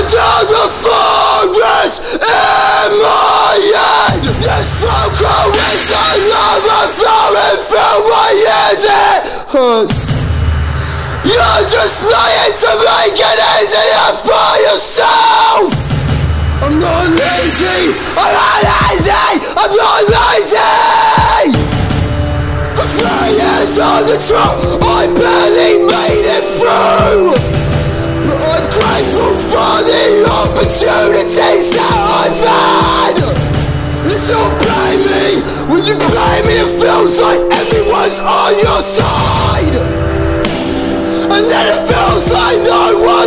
Until the forest in my head. This vocal is the lava flowing through my ears. It hurts. You're just lying to make it easier for yourself. I'm not lazy, I'm not lazy, I'm not lazy. For 3 years on the truck, I barely made it through. But I'm grateful for the opportunities that I've had. Let's not blame me. When you blame me, it feels like everyone's on your side. And then it feels like no one